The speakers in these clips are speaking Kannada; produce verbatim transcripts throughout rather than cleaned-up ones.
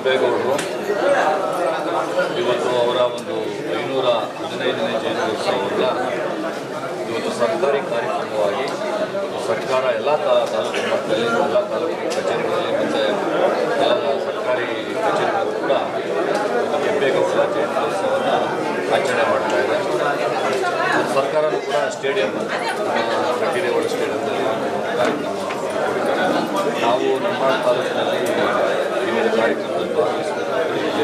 ಕೆಂಪೇಗೌಡರು ಇವತ್ತು ಅವರ ಒಂದು ಐನೂರ ಹದಿನೈದನೇ ಜಯಂತ್ಯೋತ್ಸವವನ್ನು ಇವತ್ತು ಸರ್ಕಾರಿ ಕಾರ್ಯಕ್ರಮವಾಗಿ ಸರ್ಕಾರ ಎಲ್ಲ ತಾಲೂಕು ಮಟ್ಟದಲ್ಲಿ ಎಲ್ಲ ತಾಲೂಕು ಕಚೇರಿಗಳಲ್ಲಿ ಮತ್ತು ಎಲ್ಲ ಸರ್ಕಾರಿ ಕಚೇರಿಗಳು ಕೂಡ ಕೆಂಪೇಗೌಡರ ಜಯಂತ್ಯೋತ್ಸವವನ್ನು ಆಚರಣೆ ಮಾಡ್ತಾ ಇದೆ. ಸರ್ಕಾರವೂ ಕೂಡ ಸ್ಟೇಡಿಯಂ ಕಟ್ಟಿರೇಗೌಡ ಸ್ಟೇಡಿಯಂನಲ್ಲಿ ಕಾರ್ಯಕ್ರಮ ನಾವು ನಮ್ಮ ತಾಲೂಕಿನಲ್ಲಿ ವಿವಿಧ ಕಾರ್ಯಕ್ರಮದಲ್ಲಿ ಭಾಗವಹಿಸಬೇಕಾದ್ರೆ ಇಲ್ಲೇ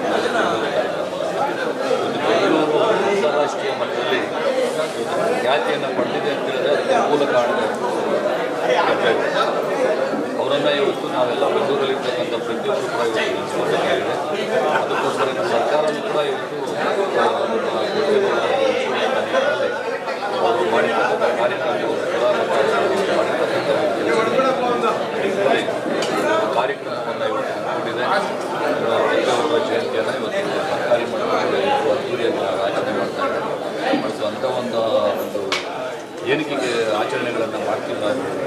ಬೆಂಗಳೂರು ಅಂತಾರಾಷ್ಟ್ರೀಯ ಮಟ್ಟದಲ್ಲಿ ಖ್ಯಾತಿಯನ್ನು ಪಡೆದಿದೆ ಅಂತ ಹೇಳಿದ್ರೆ ಅದಕ್ಕೆ ಮೂಲ ಕಾರಣ ಕೆಂಪೇಗೌಡ ಅವರನ್ನು ಇವತ್ತು ನಾವೆಲ್ಲ ಬೆಂಗಳೂರಲ್ಲಿರ್ತಕ್ಕಂಥ ಪ್ರತಿಯೊಬ್ಬರು ಕೂಡ ಇವತ್ತು ನೆನೆಸಬೇಕಾಗಿದೆ. ಅದಕ್ಕೋಸ್ಕರ ಸರ್ಕಾರವೂ ಕೂಡ ಇವತ್ತು ಅವರು ಮಾಡಿರ್ತಕ್ಕಂಥ ಕಾರ್ಯಕ್ರಮಗಳು ಕೂಡ ಮಾಡಿರ್ತಕ್ಕಂಥ ಕಾರ್ಯಕ್ರಮವನ್ನು ಇವತ್ತು ಹಮ್ಮಿಕೊಂಡಿದೆ. ಕೆಂಪೇಗೌಡರ ಜಯಂತಿಯನ್ನು ಇವತ್ತು ಸರ್ಕಾರಿ ಮಟ್ಟದಲ್ಲಿ ಅದ್ದೂರಿಯನ್ನು ಆಚರಣೆ ಮಾಡ್ತಾ ಇದ್ದಾರೆ. ಮತ್ತು ಅಂಥ ಒಂದು ಒಂದು ಏನಿಕೆಗೆ ಆಚರಣೆಗಳನ್ನು ಮಾಡ್ತಿಲ್ಲ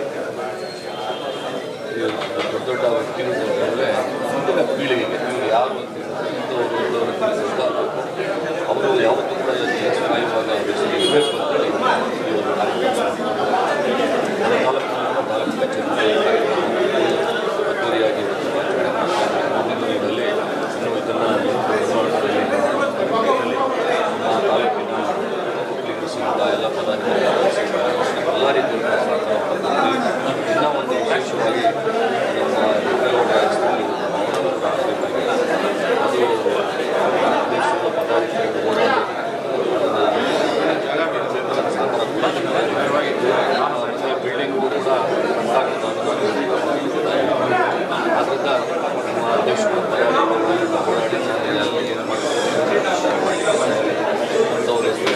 ದೊಡ್ಡ ದೊಡ್ಡ ವ್ಯಕ್ತಿಗಳು ಅಂತಂದರೆ ಮುಂದಿನ ಪೀಳಿಗೆಗೆ ಇವರು ಯಾರು ಅಂತ ಹೇಳಿದ್ರೆ ಇಂಥವರು ಇಂಥವರು ಗೊತ್ತಾಗಬೇಕು. ಅವರು ಯಾವತ್ತೂ ಕೂಡ ಕಾಯುವಾಗ ಇರಬೇಕು ಅಂತೇಳಿ ಇವರು ತಾಲೂಕು ತಾಲೂಕು ಕಚೇರಿ ಅದ್ದೂರಿಯಾಗಿ ಇವತ್ತು ಆಚರಣೆ ಮಾಡ್ತಾರೆ. ಮುಂದಿನ ದಿನಗಳಲ್ಲಿ ಇನ್ನೂ ಇದನ್ನು ನಮ್ಮ ತಾಲೂಕಿನ ಒಕ್ಕಲಿಗರ ಸಂಘ ಎಲ್ಲ ಪದಾಧಿಕಾರಿಗಳು ಎಲ್ಲ ರೀತಿಯ ಇನ್ನೂ ಒಂದು ವಿಶೇಷವಾಗಿ ನಮ್ಮ ಕೆಂಪೇಗೌಡ ಅದು ದೇಶದ ಪದಾಧಿಕಾರಿಗಳು ಓಡಾಡಿ ಬಿಲ್ಡಿಂಗು ಕೂಡ ಆದ್ದರಿಂದ ನಮ್ಮ ದೇಶದ ಪದಾಧಿಕಾರಿಗಳು ಓಡಾಡಿ ಎಲ್ಲ ಏನು ಮಾಡ್ತಾರೆ ಅಂಥವ್ರ ಹೆಸರು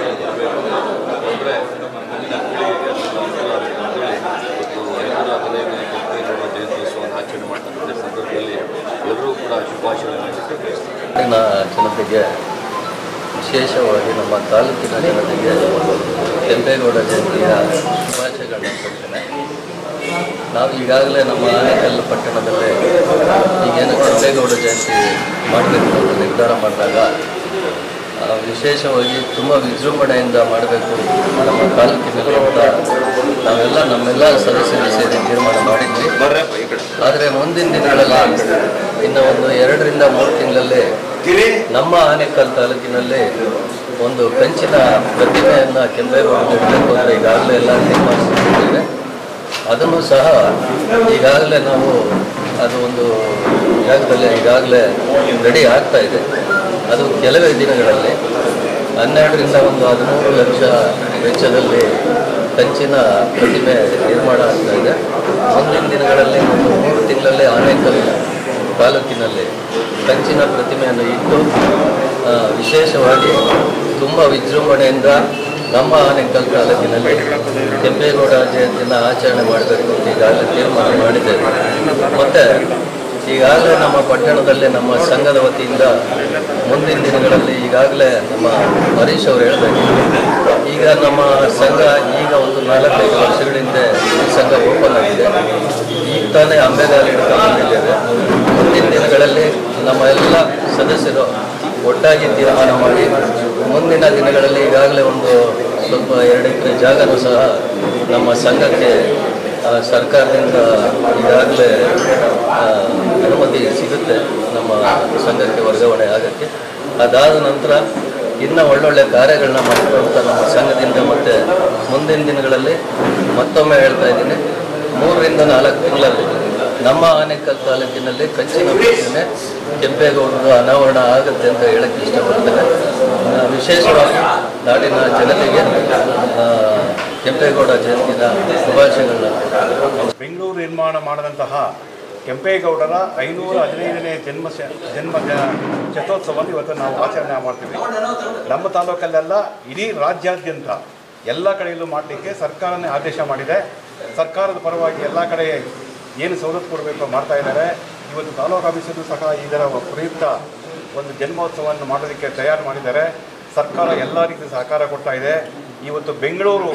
ಅಂದರೆ ಮುಂದಿನ ಪೀಳಿಗೆಗೆ ಅನುಕೂಲ ಆಗುತ್ತೆ ಅಂತೇಳಿ ಇವತ್ತು ಐನೂರ ಹದಿನೈದನೇ ಕೆಂಪೇಗೌಡ ಜಯಂತ್ಯೋತ್ಸವವನ್ನು ಆಚರಣೆ ಮಾಡ್ತಕ್ಕಂಥ ಸಂದರ್ಭದಲ್ಲಿ ಎಲ್ಲರೂ ಕೂಡ ಶುಭಾಶಯಗಳನ್ನು ಬಯಸ್ತಾರೆ. ಜನತೆಗೆ ವಿಶೇಷವಾಗಿ ನಮ್ಮ ತಾಲೂಕಿನ ಜನತೆಗೆ ಕೆಂಪೇಗೌಡ ಜಯಂತಿಯ ಶುಭಾಶಯಗಳನ್ನ ಕೊಡ್ತೇನೆ. ನಾವು ಈಗಾಗಲೇ ನಮ್ಮ ಆನೇಕಲ್ ಪಟ್ಟಣದಲ್ಲೇ ಈಗೇನು ಕೆಂಪೇಗೌಡ ಜಯಂತಿ ಮಾಡಬೇಕು ಅಂತ ನಿರ್ಧಾರ ಮಾಡಿದಾಗ ವಿಶೇಷವಾಗಿ ತುಂಬ ವಿಜೃಂಭಣೆಯಿಂದ ಮಾಡಬೇಕು ನಮ್ಮ ತಾಲೂಕಿನಲ್ಲಿ ಅಂತ ನಾವೆಲ್ಲ ನಮ್ಮೆಲ್ಲ ಸದಸ್ಯರು ಸೇರಿ ತೀರ್ಮಾನ ಮಾಡಿದ್ವಿ. ಆದರೆ ಮುಂದಿನ ದಿನಗಳಲ್ಲಿ ಇನ್ನು ಒಂದು ಎರಡರಿಂದ ಮೂರು ತಿಂಗಳಲ್ಲಿ ನಮ್ಮ ಆನೇಕಲ್ ತಾಲೂಕಿನಲ್ಲಿ ಒಂದು ಕಂಚಿನ ಪ್ರತಿಮೆಯನ್ನು ಕೆಂಪೇಗೌಡ ಇಡಬೇಕು ಅಂತ ಈಗಾಗಲೇ ಎಲ್ಲ ತೀರ್ಮಾನಿಸಿದ್ದೇವೆ. ಅದನ್ನು ಸಹ ಈಗಾಗಲೇ ನಾವು ಅದು ಒಂದು ಜಾಗದಲ್ಲಿ ಈಗಾಗಲೇ ರೆಡಿ ಆಗ್ತಾ ಇದೆ. ಅದು ಕೆಲವೇ ದಿನಗಳಲ್ಲಿ ಹನ್ನೆರಡರಿಂದ ಒಂದು ಹದಿಮೂರು ಲಕ್ಷ ವೆಚ್ಚದಲ್ಲಿ ಕಂಚಿನ ಪ್ರತಿಮೆ ನಿರ್ಮಾಣ ಆಗ್ತಾ ಇದೆ. ಮುಂದಿನ ದಿನಗಳಲ್ಲಿ ಒಂದು ಮೂರು ತಿಂಗಳಲ್ಲಿ ಆನೇಕಲ್ ತಾಲೂಕಿನಲ್ಲಿ ಕಂಚಿನ ಪ್ರತಿಮೆಯನ್ನು ಇಟ್ಟು ವಿಶೇಷವಾಗಿ ತುಂಬ ವಿಜೃಂಭಣೆಯಿಂದ ನಮ್ಮ ಆನೇಕಲ್ ತಾಲೂಕಿನಲ್ಲಿ ಕೆಂಪೇಗೌಡ ಜಯಂತಿಯನ್ನು ಆಚರಣೆ ಮಾಡಬೇಕು ಅಂತ ಈಗಾಗಲೇ ತೀರ್ಮಾನ ಮಾಡಿದ್ದೇವೆ. ಮತ್ತು ಈಗಾಗಲೇ ನಮ್ಮ ಪಟ್ಟಣದಲ್ಲಿ ನಮ್ಮ ಸಂಘದ ವತಿಯಿಂದ ಮುಂದಿನ ದಿನಗಳಲ್ಲಿ ಈಗಾಗಲೇ ನಮ್ಮ ಹರೀಶ್ ಅವರು ಹೇಳಬೇಕು, ಈಗ ನಮ್ಮ ಸಂಘ ಈಗ ಒಂದು ನಾಲ್ಕೈದು ವರ್ಷಗಳಿಂದ ಈ ಸಂಘ ಓಪನ್ ಆಗಿದೆ. ಈಗ ತಾನೇ ಅಂಬೆಗಾಲಿ ಹಿಡ್ಕೊಂಡು ಬಂದಿದ್ದೇವೆ. ಮುಂದಿನ ದಿನಗಳಲ್ಲಿ ನಮ್ಮ ಎಲ್ಲ ಸದಸ್ಯರು ಒಟ್ಟಾಗಿ ತೀರ್ಮಾನ ಮಾಡಿ ಮುಂದಿನ ದಿನಗಳಲ್ಲಿ ಈಗಾಗಲೇ ಒಂದು ಸ್ವಲ್ಪ ಎರಡು ಎಕರೆ ಜಾಗನೂ ಸಹ ನಮ್ಮ ಸಂಘಕ್ಕೆ ಸರ್ಕಾರದಿಂದ ಈಗಾಗಲೇ ಅನುಮತಿ ಸಿಗುತ್ತೆ ನಮ್ಮ ಸಂಘಕ್ಕೆ ವರ್ಗಾವಣೆ ಆಗೋಕ್ಕೆ. ಅದಾದ ನಂತರ ಇನ್ನೂ ಒಳ್ಳೊಳ್ಳೆ ಕಾರ್ಯಗಳನ್ನ ಮಾಡಿಕೊಳ್ತ ನಮ್ಮ ಸಂಘದಿಂದ ಮತ್ತು ಮುಂದಿನ ದಿನಗಳಲ್ಲಿ ಮತ್ತೊಮ್ಮೆ ಹೇಳ್ತಾ ಇದ್ದೀನಿ, ಮೂರರಿಂದ ನಾಲ್ಕು ತಿಂಗಳಲ್ಲಿ ನಮ್ಮ ಆನೇಕಲ್ ತಾಲೂಕಿನಲ್ಲಿ ಕಂಚಿನ ಪ್ರತಿಮೆ ಕೆಂಪೇಗೌಡರು ಅನಾವರಣ ಆಗುತ್ತೆ ಅಂತ ಹೇಳಕ್ಕೆ ಇಷ್ಟಪಡ್ತೇನೆ. ವಿಶೇಷವಾಗಿ ನಾಡಿನ ಜನತೆಗೆ ಕೆಂಪೇಗೌಡ ಜಯಂತಿನ ಶುಭಾಶಯಗಳನ್ನ. ಬೆಂಗಳೂರು ನಿರ್ಮಾಣ ಮಾಡಿದಂತಹ ಕೆಂಪೇಗೌಡರ ಐನೂರ ಹದಿನೈದನೇ ಜನ್ಮ ಜನ್ಮ ಶತೋತ್ಸವವನ್ನು ಇವತ್ತು ನಾವು ಆಚರಣೆ ಮಾಡ್ತೀವಿ. ನಮ್ಮ ತಾಲೂಕಲ್ಲೆಲ್ಲ ಇಡೀ ರಾಜ್ಯಾದ್ಯಂತ ಎಲ್ಲ ಕಡೆಯಲ್ಲೂ ಮಾಡಲಿಕ್ಕೆ ಸರ್ಕಾರನೇ ಆದೇಶ ಮಾಡಿದೆ. ಸರ್ಕಾರದ ಪರವಾಗಿ ಎಲ್ಲ ಕಡೆ ಏನು ಸವಲತ್ತು ಕೊಡಬೇಕು ಮಾಡ್ತಾ ಇದ್ದಾರೆ. ಇವತ್ತು ತಾಲೂಕು ಆಫೀಸಲ್ಲೂ ಸಹ ಇದರ ಪ್ರಯುಕ್ತ ಒಂದು ಜನ್ಮೋತ್ಸವವನ್ನು ಮಾಡೋದಕ್ಕೆ ತಯಾರು ಮಾಡಿದ್ದಾರೆ. ಸರ್ಕಾರ ಎಲ್ಲ ರೀತಿಯ ಸಹಕಾರ ಕೊಡ್ತಾ ಇದೆ. ಇವತ್ತು ಬೆಂಗಳೂರು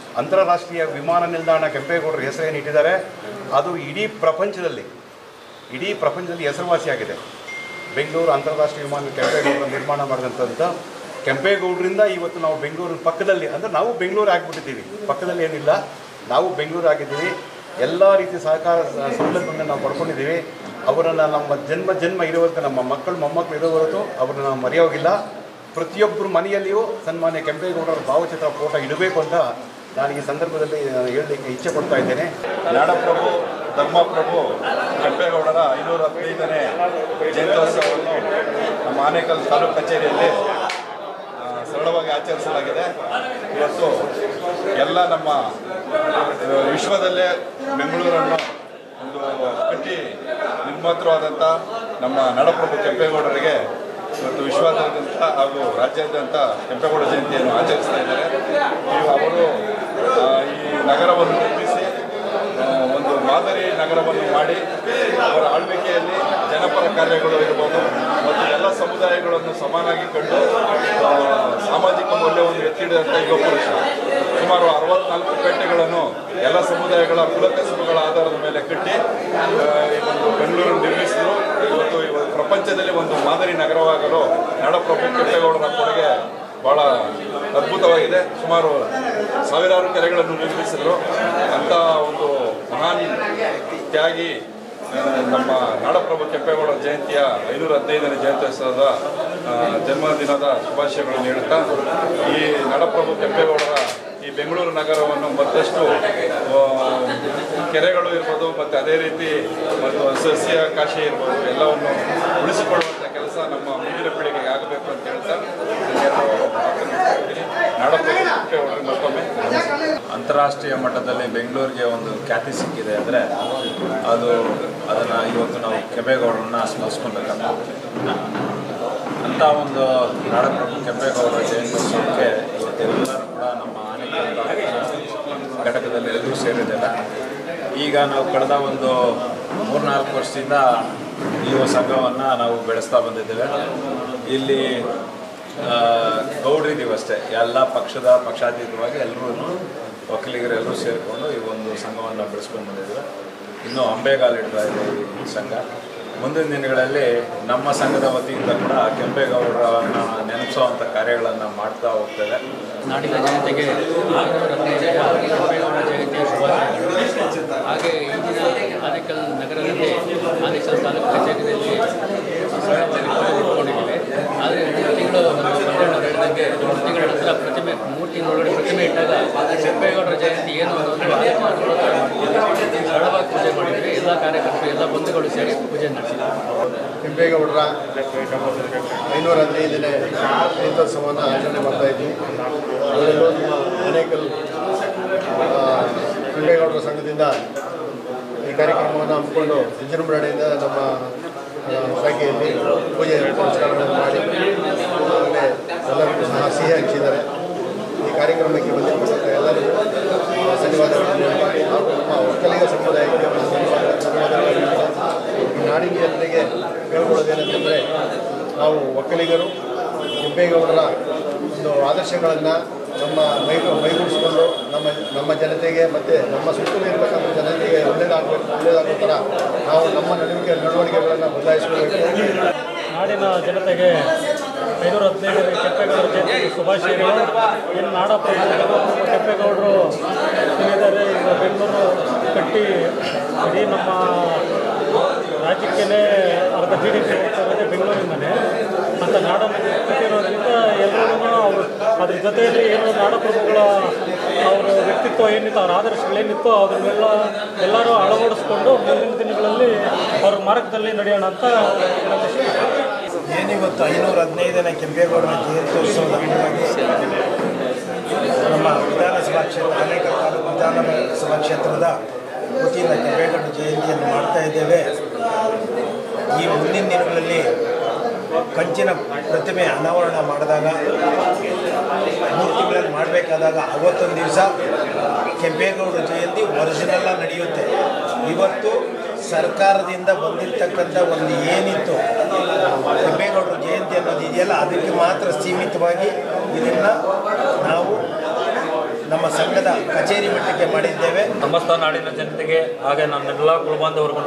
ಅಂತಾರಾಷ್ಟ್ರೀಯ ವಿಮಾನ ನಿಲ್ದಾಣ ಕೆಂಪೇಗೌಡರ ಹೆಸರೇನು ಇಟ್ಟಿದ್ದಾರೆ, ಅದು ಇಡೀ ಪ್ರಪಂಚದಲ್ಲಿ ಇಡೀ ಪ್ರಪಂಚದಲ್ಲಿ ಹೆಸರುವಾಸಿಯಾಗಿದೆ. ಬೆಂಗಳೂರು ಅಂತಾರಾಷ್ಟ್ರೀಯ ವಿಮಾನ ಕೆಂಪೇಗೌಡರು ನಿರ್ಮಾಣ ಮಾಡಿದಂಥ ಕೆಂಪೇಗೌಡರಿಂದ ಇವತ್ತು ನಾವು ಬೆಂಗಳೂರಿನ ಪಕ್ಕದಲ್ಲಿ ಅಂದರೆ ನಾವು ಬೆಂಗಳೂರು ಆಗಿಬಿಟ್ಟಿದ್ದೀವಿ, ಪಕ್ಕದಲ್ಲಿ ಏನಿಲ್ಲ, ನಾವು ಬೆಂಗಳೂರು ಆಗಿದ್ದೀವಿ. ಎಲ್ಲ ರೀತಿಯ ಸಹಕಾರ ಸೌಲಭ್ಯಗಳನ್ನ ನಾವು ಪಡ್ಕೊಂಡಿದ್ದೀವಿ. ಅವರನ್ನು ನಮ್ಮ ಜನ್ಮ ಜನ್ಮ ಇರೋವರೆಗೂ, ನಮ್ಮ ಮಕ್ಕಳು ಮೊಮ್ಮಕ್ಕಳು ಇರೋವರೆಗೂ ಅವ್ರನ್ನ ನಾವು ಮರೆಯೋಗಿಲ್ಲ. ಪ್ರತಿಯೊಬ್ಬರು ಮನೆಯಲ್ಲಿಯೂ ಸನ್ಮಾನ್ಯ ಕೆಂಪೇಗೌಡರ ಭಾವಚಿತ್ರ ಫೋಟೋ ಇಡಬೇಕು ಅಂತ ನಾನು ಈ ಸಂದರ್ಭದಲ್ಲಿ ಹೇಳಲಿಕ್ಕೆ ಇಚ್ಛೆ ಪಡ್ತಾ ಇದ್ದೇನೆ. ನಾಡಪ್ರಭು ಧರ್ಮಪ್ರಭು ಕೆಂಪೇಗೌಡರ ಐನೂರ ಹದಿನೈದನೇ ಜಯಂತ್ಯೋತ್ಸವವನ್ನು ನಮ್ಮ ಆನೇಕಲ್ ತಾಲೂಕು ಕಚೇರಿಯಲ್ಲಿ ಸರಳವಾಗಿ ಆಚರಿಸಲಾಗಿದೆ. ಇವತ್ತು ಎಲ್ಲ ನಮ್ಮ ವಿಶ್ವದಲ್ಲೇ ಬೆಂಗಳೂರನ್ನು ಒಂದು ಕಟ್ಟಿ ನಿರ್ಮಾತೃವಾದಂಥ ನಮ್ಮ ನಾಡಪ್ರಭು ಕೆಂಪೇಗೌಡರಿಗೆ ಇವತ್ತು ವಿಶ್ವಾದ್ಯಂತ ಹಾಗೂ ರಾಜ್ಯಾದ್ಯಂತ ಕೆಂಪೇಗೌಡ ಜಯಂತಿಯನ್ನು ಆಚರಿಸ್ತಾ ಇದ್ದಾರೆ. ನೀವು ಅವರು ಈ ನಗರವನ್ನು ನಿರ್ಮಿಸಿ ಒಂದು ಮಾದರಿ ನಗರವನ್ನು ಮಾಡಿ ಅವರ ಆಳ್ವಿಕೆಯಲ್ಲಿ ಜನಪರ ಕಾರ್ಯಗಳು ಇರ್ಬೋದು ಮತ್ತು ಎಲ್ಲ ಸಮುದಾಯಗಳನ್ನು ಸಮಾನಾಗಿ ಕಂಡು ಸಾಮಾಜಿಕ ಮೌಲ್ಯವನ್ನು ಎತ್ತಿಡಿದಂಥ ಯುವ ಪುರುಷ. ಸುಮಾರು ಅರವತ್ನಾಲ್ಕು ಪೇಟೆಗಳನ್ನು ಎಲ್ಲ ಸಮುದಾಯಗಳ ಕುಲಕಸಬುಗಳ ಆಧಾರದ ಮೇಲೆ ಕಟ್ಟಿ ಈ ಒಂದು ಬೆಂಗಳೂರು ನಿರ್ಮಿಸಿದರು. ಇವತ್ತು ಪ್ರಪಂಚದಲ್ಲಿ ಒಂದು ಮಾದರಿ ನಗರವಾಗಲು ನಾಡಪ್ರಭು ಕೆಂಪೇಗೌಡರ ಕೊಡುಗೆ ಭಾಳ ಅದ್ಭುತವಾಗಿದೆ. ಸುಮಾರು ಸಾವಿರಾರು ಕೆರೆಗಳನ್ನು ನಿರ್ಮಿಸಿದರು. ಅಂಥ ಒಂದು ಮಹಾನ್ ತ್ಯಾಗಿ ನಮ್ಮ ನಾಡಪ್ರಭು ಕೆಂಪೇಗೌಡರ ಜಯಂತಿಯ ಐನೂರ ಹದಿನೈದನೇ ಜಯಂತ್ಯೋತ್ಸವದ ಜನ್ಮದಿನದ ಶುಭಾಶಯಗಳನ್ನು ನೀಡುತ್ತಾ, ಈ ನಾಡಪ್ರಭು ಕೆಂಪೇಗೌಡರ ಈ ಬೆಂಗಳೂರು ನಗರವನ್ನು ಮತ್ತಷ್ಟು ಕೆರೆಗಳು ಇರ್ಬೋದು ಮತ್ತು ಅದೇ ರೀತಿ ಮತ್ತು ಸಸ್ಯ ಕಾಶಿ ಇರ್ಬೋದು ಎಲ್ಲವನ್ನು ಉಳಿಸಿಕೊಳ್ಳುವಂಥ ಕೆಲಸ ನಮ್ಮ ಮುಂದಿನ ಪೀಳಿಗೆಗೆ ಆಗಬೇಕು ಅಂತ ಹೇಳ್ತಾ ನಾಡಪ್ರಭು ಕೆಂಪೇಗೌಡರಿಗೆ ಮತ್ತೊಮ್ಮೆ. ಅಂತಾರಾಷ್ಟ್ರೀಯ ಮಟ್ಟದಲ್ಲಿ ಬೆಂಗಳೂರಿಗೆ ಒಂದು ಖ್ಯಾತಿ ಸಿಕ್ಕಿದೆ ಅಂದರೆ ಅದು ಅದನ್ನು ಇವತ್ತು ನಾವು ಕೆಂಪೇಗೌಡರನ್ನ ಸ್ಮರಿಸ್ಕೊಳ್ಬೇಕಾಗ್ತದೆ. ಅಂಥ ಒಂದು ನಾಡಪ್ರಭು ಕೆಂಪೇಗೌಡರ ಜಯಂತ್ಯೋತ್ಸವಕ್ಕೆ ಇವತ್ತೆಲ್ಲರೂ ಕೂಡ ನಮ್ಮ ಆನೇಕಲ್ ಘಟಕದಲ್ಲಿ ಎಲ್ಲರೂ ಸೇರಿದ್ದೇವೆ. ಈಗ ನಾವು ಕಳೆದ ಒಂದು ಮೂರ್ನಾಲ್ಕು ವರ್ಷದಿಂದ ಈ ಸಂಘವನ್ನು ನಾವು ಬೆಳೆಸ್ತಾ ಬಂದಿದ್ದೇವೆ. ಇಲ್ಲಿ ಗೌಡ್ರಿದ್ದೀವಿ ಅಷ್ಟೇ, ಎಲ್ಲ ಪಕ್ಷದ ಪಕ್ಷಾತೀತವಾಗಿ ಎಲ್ಲರೂ ಒಕ್ಕಲಿಗರೆಲ್ಲರೂ ಸೇರಿಕೊಂಡು ಈ ಒಂದು ಸಂಘವನ್ನು ಬೆಳೆಸ್ಕೊಂಡು ಬಂದಿದ್ದೇವೆ. ಇನ್ನೂ ಅಂಬೆಗಾಲು ಇಡ್ತಾ ಇದೆ ಈ ಸಂಘ. ಮುಂದಿನ ದಿನಗಳಲ್ಲಿ ನಮ್ಮ ಸಂಘದ ವತಿಯಿಂದ ಕೂಡ ಕೆಂಪೇಗೌಡರನ್ನು ನೆನಪಿಸುವಂಥ ಕಾರ್ಯಗಳನ್ನು ಮಾಡ್ತಾ ಹೋಗ್ತೇವೆ. ನಾಡಿನ ಜನತೆಗೆ ಐನೂರ ಹದಿನೈದನೆಯ ಕೆಂಪೇಗೌಡ ಜಯಂತಿಯ ಶುಭಾಶಯಗಳು. ಹಾಗೆ ಈ ದಿನ ಆನೇಕಲ್ ನಗರದಲ್ಲಿ ಆನೇಕಲ್ ತಾಲೂಕು ಕಚೇರಿಯಲ್ಲಿ ಸರಳವಾಗಿ ಇಟ್ಕೊಂಡಿದ್ದೇವೆ. ಆದರೆ ಮೂರು ತಿಂಗಳು ನಮ್ಮ ಮಂಜಣ್ಣವರು ಹೇಳಿದಂಗೆ ಮೂರು ತಿಂಗಳ ನಂತರ ಪ್ರತಿಮೆ ಮೂರು ತಿಂಗಳೊಳಗಡೆ ಪ್ರತಿಮೆ ಇಟ್ಟಾಗ ಕೆಂಪೇಗೌಡರ ಜಯಂತಿ ಏನು ಅನ್ನೋದು ಸರಳವಾಗಿ ಪೂಜೆ ಮಾಡಿದ್ವಿ. ಎಲ್ಲ ಕಾರ್ಯಕರ್ತರು ಎಲ್ಲ ಬಂಧುಗಳು ಸೇರಿ ಪೂಜೆ ನಡೆಸಿದ್ದಾರೆ. ಕೆಂಪೇಗೌಡರ ಐನೂರ ಹದಿನೈದನೇ ಜಯಂತ್ಯೋತ್ಸವವನ್ನು ಆಚರಣೆ ಮಾಡ್ತಾ ಇದ್ವಿ. ಅದರಲ್ಲೂ ನಮ್ಮ ಆನೇಕಲ್ ಕೆಂಪೇಗೌಡರ ಸಂಘದಿಂದ ಈ ಕಾರ್ಯಕ್ರಮವನ್ನು ಹಮ್ಮಿಕೊಂಡು ವಿಜೃಂಭಣೆಯಿಂದ ನಮ್ಮ ಶಾಖೆಯಲ್ಲಿ ಪೂಜೆ ಪುರಸ್ಕಾರಗಳನ್ನು ಮಾಡಿ ಆಮೇಲೆ ಎಲ್ಲರಿಗೂ ಸಹ ಸಿಹಿ ಹಂಚಿದ್ದಾರೆ. ಈ ಕಾರ್ಯಕ್ರಮಕ್ಕೆ ಬಂದಿರತಕ್ಕಂಥ ಎಲ್ಲರಿಗೂ ಧನ್ಯವಾದಗಳು. ಹಾಗೂ ನಮ್ಮ ಒಕ್ಕಲಿಗ ಸಮುದಾಯಕ್ಕೆ ಧನ್ಯವಾದಗಳು. ನಾಡಿನ ಜನತೆಗೆ ಹೇಳ್ಕೊಳ್ಳೋದೇನೆಂತಂದರೆ, ನಾವು ಒಕ್ಕಲಿಗರು ಕೆಂಪೇಗೌಡರ ಒಂದು ಆದರ್ಶಗಳನ್ನು ನಮ್ಮ ಮೈ ಮೈಗೂಡಿಸಿಕೊಂಡು ನಮ್ಮ ನಮ್ಮ ಜನತೆಗೆ ಮತ್ತು ನಮ್ಮ ಸುತ್ತಲೂ ಇರತಕ್ಕಂಥ ಜನತೆಗೆ ಒಳ್ಳೆಯದಾಗಬೇಕು ಒಳ್ಳೆಯದಾಗೋ ಥರ ನಾವು ನಮ್ಮ ನಡವಳಿಕೆ ನಡವಳಿಕೆಗಳನ್ನು ಬದಲಾಯಿಸಬೇಕು. ನಾಡಿನ ಜನತೆಗೆ ಐನೂರ ಹದಿನೈದನೇ ಕೆಂಪೇಗೌಡರ ಜಯಂತಿ ಶುಭಾಶಯಗಳು. ಇನ್ನು ನಾಡಪ್ರಭು ಕೆಂಪೇಗೌಡರು ಏನಿದ್ದಾರೆ, ಈಗ ಬೆಂಗಳೂರು ಕಟ್ಟಿ ಇಡೀ ನಮ್ಮ ರಾಜ್ಯಕ್ಕೇ ಅರ್ಧ ಜಿ ಡಿ ಪಿ ಹೋಗ್ತಾ ಇರೋದೇ ಬೆಂಗಳೂರಿಂದಲೇ. ಮತ್ತು ನಾಡನ್ನು ಕಟ್ಟಿರೋದ್ರಿಂದ ಎಲ್ಲರೂ ಅವರು ಅದ್ರ ಜೊತೆಯಲ್ಲಿ ಏನು ನಾಡಪ್ರಭುಗಳ ಅವರ ವ್ಯಕ್ತಿತ್ವ ಏನಿತ್ತು, ಅವ್ರ ಆದರ್ಶಗಳೇನಿತ್ತು ಅದನ್ನೆಲ್ಲ ಎಲ್ಲರೂ ಅಳವಡಿಸ್ಕೊಂಡು ಮುಂದಿನ ದಿನಗಳಲ್ಲಿ ಅವ್ರ ಮಾರ್ಗದಲ್ಲಿ ನಡೆಯೋಣ ಅಂತ ಏನಿವತ್ತು ಐನೂರ ಹದಿನೈದನೇ ಕೆಂಪೇಗೌಡರ ಜಯಂತ್ಯೋತ್ಸವದ ಅಂಗವಾಗಿ ನಮ್ಮ ವಿಧಾನಸಭಾ ಕ್ಷೇತ್ರ ಆನೇಕಲ್ ತಾಲೂಕು ವಿಧಾನಸಭಾ ಕ್ಷೇತ್ರದ ವತಿಯಿಂದ ಕೆಂಪೇಗೌಡ ಜಯಂತಿಯನ್ನು ಮಾಡ್ತಾ ಇದ್ದೇವೆ. ಈ ಮುಂದಿನ ದಿನಗಳಲ್ಲಿ ಕಂಚಿನ ಪ್ರತಿಮೆ ಅನಾವರಣ ಮಾಡಿದಾಗ ಮೂರು ತಿಂಗಳಲ್ಲಿ ಮಾಡಬೇಕಾದಾಗ ಅವತ್ತೊಂದು ದಿವಸ ಕೆಂಪೇಗೌಡರ ಜಯಂತಿ ಒರಿಜಿನಲ್ಲ ನಡೆಯುತ್ತೆ. ಇವತ್ತು ಸರ್ಕಾರದಿಂದ ಬಂದಿರತಕ್ಕಂಥ ಒಂದು ಏನಿತ್ತು ಕೆಂಪೇಗೌಡರ ಜಯಂತಿ ಅನ್ನೋದು ಇದೆಯಲ್ಲ, ಅದಕ್ಕೆ ಮಾತ್ರ ಸೀಮಿತವಾಗಿ ಇದನ್ನು ನಾವು ನಮ್ಮ ಸಂಘದ ಕಚೇರಿ ಮಟ್ಟಕ್ಕೆ ಮಾಡಿದ್ದೇವೆ. ಸಮಸ್ತ ನಾಡಿನ ಜನತೆಗೆ ಹಾಗೆ ನನ್ನೆಲ್ಲ ಕುಲಬಾಂಧವರಿಗೂ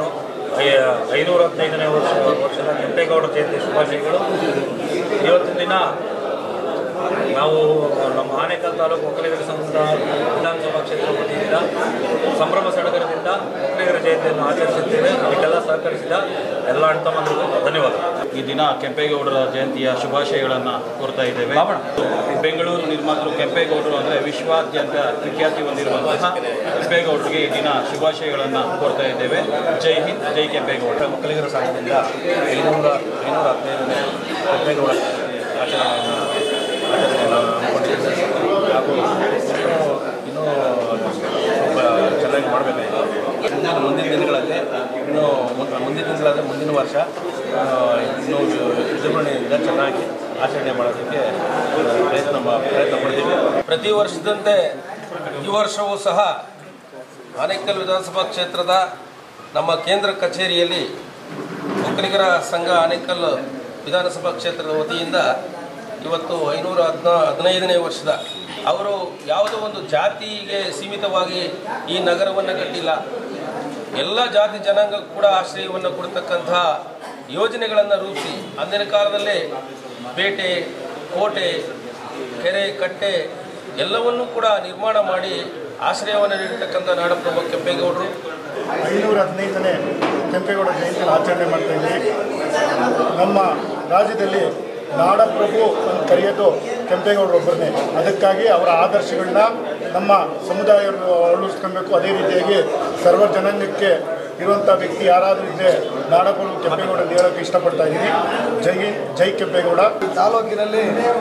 ಐನೂರ ಹದಿನೈದನೇ ವರ್ಷ ವರ್ಷದ ಕೆಂಪೇಗೌಡರ ಜಯಂತಿ ಶುಭಾಶಯಗಳು. ಇವತ್ತಿನ ದಿನ ನಾವು ನಮ್ಮ ಆನೇಕಲ್ ತಾಲೂಕು ಒಕ್ಕಲಿಗರ ಸಂಘದ ವಿಧಾನಸಭಾ ಕ್ಷೇತ್ರ ವತಿಯಿಂದ ಸಂಭ್ರಮ ಸಡಗರದಿಂದ ಒಕ್ಕಲಿಗರ ಜಯಂತಿಯನ್ನು ಆಚರಿಸುತ್ತೇವೆ. ಇದಕ್ಕೆಲ್ಲ ಸಹಕರಿಸಿದ ಎಲ್ಲ ಅಣ್ತಮ್ಮಂದಿರಿಗೂ ಧನ್ಯವಾದ. ಈ ದಿನ ಕೆಂಪೇಗೌಡರ ಜಯಂತಿಯ ಶುಭಾಶಯಗಳನ್ನು ಕೋರ್ತಾ ಇದ್ದೇವೆ. ಬೆಂಗಳೂರು ನಿರ್ಮಾತೃ ಕೆಂಪೇಗೌಡರು ಅಂದರೆ ವಿಶ್ವಾದ್ಯಂತ ವಿಖ್ಯಾತಿ ಹೊಂದಿರುವಂತಹ ಕೆಂಪೇಗೌಡರಿಗೆ ಈ ದಿನ ಶುಭಾಶಯಗಳನ್ನು ಕೋರ್ತಾ ಇದ್ದೇವೆ. ಜೈ ಹಿಂದ್, ಜೈ ಕೆಂಪೇಗೌಡ. ಒಕ್ಕಲಿಗರ ಸಂಘದಿಂದ ಐನೂರ ಐನೂರ ಹದಿನೈದನೇ ಕೆಂಪೇಗೌಡ ಆಚರಣೆಯನ್ನು ಆಚರಣೆಯನ್ನು ಹಮ್ಮಿಕೊಂಡಿದ್ದೇವೆ. ಹಾಗೂ ಇನ್ನೂ ಸ್ವಲ್ಪ ಚೆನ್ನಾಗಿ ಮಾಡಬೇಕಾಗಿದೆ. ಮುಂದಿನ ದಿನಗಳಲ್ಲಿ ಇನ್ನೂ ಮುಂದಿನ ದಿನಗಳಲ್ಲಿ ಮುಂದಿನ ವರ್ಷ ಇನ್ನೂ ವಿಜೃಂಭಣೆಯಿಂದ ಚೆನ್ನಾಗಿ ಆಚರಣೆ ಮಾಡೋದಕ್ಕೆ ಪ್ರಯತ್ನ ಪ್ರಯತ್ನ ಪಡ್ತೀವಿ. ಪ್ರತಿ ವರ್ಷದಂತೆ ಈ ವರ್ಷವೂ ಸಹ ಆನೇಕಲ್ ವಿಧಾನಸಭಾ ಕ್ಷೇತ್ರದ ನಮ್ಮ ಕೇಂದ್ರ ಕಚೇರಿಯಲ್ಲಿ ಒಕ್ಕಲಿಗರ ಸಂಘ ಆನೇಕಲ್ ವಿಧಾನಸಭಾ ಕ್ಷೇತ್ರದ ವತಿಯಿಂದ ಇವತ್ತು ಐನೂರ ಹದಿನಾ ಹದಿನೈದನೇ ವರ್ಷದ ಅವರು ಯಾವುದೋ ಒಂದು ಜಾತಿಗೆ ಸೀಮಿತವಾಗಿ ಈ ನಗರವನ್ನು ಕಟ್ಟಿಲ್ಲ. ಎಲ್ಲ ಜಾತಿ ಜನಾಂಗ ಕೂಡ ಆಶ್ರಯವನ್ನು ಕೊಡ್ತಕ್ಕಂತಹ ಯೋಜನೆಗಳನ್ನು ರೂಪಿಸಿ ಅಂದಿನ ಕಾಲದಲ್ಲೇ ಪೇಟೆ, ಕೋಟೆ, ಕೆರೆ, ಕಟ್ಟೆ ಎಲ್ಲವನ್ನೂ ಕೂಡ ನಿರ್ಮಾಣ ಮಾಡಿ ಆಶ್ರಯವನ್ನು ನೀಡತಕ್ಕಂಥ ನಾಡಪ್ರಭು ಕೆಂಪೇಗೌಡರು. ಐನೂರ ಹದಿನೈದನೇ ಕೆಂಪೇಗೌಡ ಜಯಂತಿಯನ್ನು ಆಚರಣೆ ಮಾಡ್ತಾ ಇದ್ದೀವಿ. ನಮ್ಮ ರಾಜ್ಯದಲ್ಲಿ ನಾಡಪ್ರಭು ಅಂತ ಕರೆಯೋದು ಕೆಂಪೇಗೌಡರು ಒಬ್ಬರನ್ನೇ. ಅದಕ್ಕಾಗಿ ಅವರ ಆದರ್ಶಗಳನ್ನ ನಮ್ಮ ಸಮುದಾಯವನ್ನು ಅಳವಡಿಸ್ಕೊಬೇಕು. ಅದೇ ರೀತಿಯಾಗಿ ಸರ್ವ ಜನಾಂಗಕ್ಕೆ ಇರುವಂಥ ವ್ಯಕ್ತಿ ಯಾರಾದರೂ ಇದ್ದರೆ ನಾಡಪ್ರಭು ಕೆಂಪೇಗೌಡ ಹೇಳೋಕ್ಕೆ ಇಷ್ಟಪಡ್ತಾ ಇದ್ದೀನಿ. ಜೈ ಜೈ ಕೆಂಪೇಗೌಡ. ತಾಲೂಕಿನಲ್ಲಿ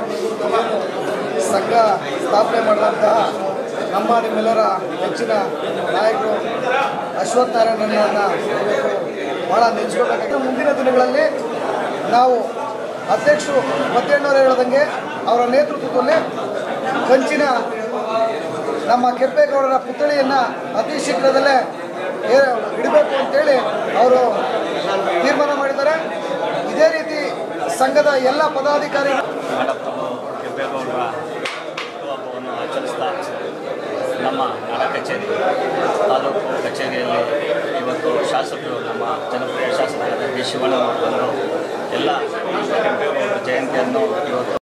ಸಂಘ ಸ್ಥಾಪನೆ ಮಾಡಿದಂತಹ ನಮ್ಮ ನಿಮ್ಮೆಲ್ಲರ ಹೆಚ್ಚಿನ ನಾಯಕರು ಅಶ್ವತ್ಥ ನಾರಾಯಣನನ್ನು ಭಾಳ ನೆನೆಸ್ಕೋಬೇಕಾಗಿದೆ. ಮುಂದಿನ ದಿನಗಳಲ್ಲಿ ನಾವು ಅಧ್ಯಕ್ಷರು ಮತ್ತೇಣ್ಣವರು ಹೇಳೋದಂಗೆ ಅವರ ನೇತೃತ್ವದಲ್ಲೇ ಕಂಚಿನ ನಮ್ಮ ಕೆಂಪೇಗೌಡರ ಪುತ್ಥಳಿಯನ್ನು ಅತಿ ಶೀಘ್ರದಲ್ಲೇ ಇಡಬೇಕು ಅಂತೇಳಿ ಅವರು ತೀರ್ಮಾನ ಮಾಡಿದ್ದಾರೆ. ಇದೇ ರೀತಿ ಸಂಘದ ಎಲ್ಲ ಪದಾಧಿಕಾರಿಗಳು ಕೆಂಪೇಗೌಡರ ಹುಟ್ಟುಹಬ್ಬವನ್ನು ಆಚರಿಸ್ತಾ ನಮ್ಮ ನಾಡ ಕಚೇರಿ ತಾಲೂಕು ಕಚೇರಿಯಲ್ಲಿ ಇವತ್ತು ಶಾಸಕರು ನಮ್ಮ ಜನಪ್ರಿಯ ಶಾಸಕರಾದ ಡಿ ಶಿವಣ್ಣ ಬಂದು ಎಲ್ಲ ಕೆಂಪೇಗೌಡರ ಜಯಂತಿಯನ್ನು ಇವತ್ತು